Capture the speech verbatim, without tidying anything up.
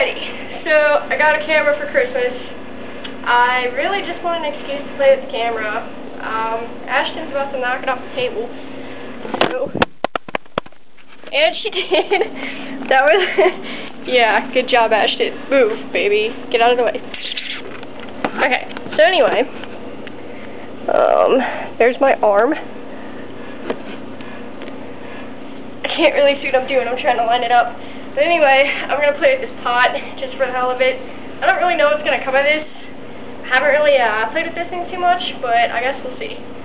Alrighty, so I got a camera for Christmas. I really just wanted an excuse to play with the camera. Um, Ashton's about to knock it off the table. So, and she did. That was, yeah, good job, Ashton. Move, baby. Get out of the way. Okay, so anyway, um, there's my arm. I can't really see what I'm doing. I'm trying to line it up. But anyway, I'm going to play with this pot, just for the hell of it. I don't really know what's going to come of this. I haven't really uh, played with this thing too much, but I guess we'll see.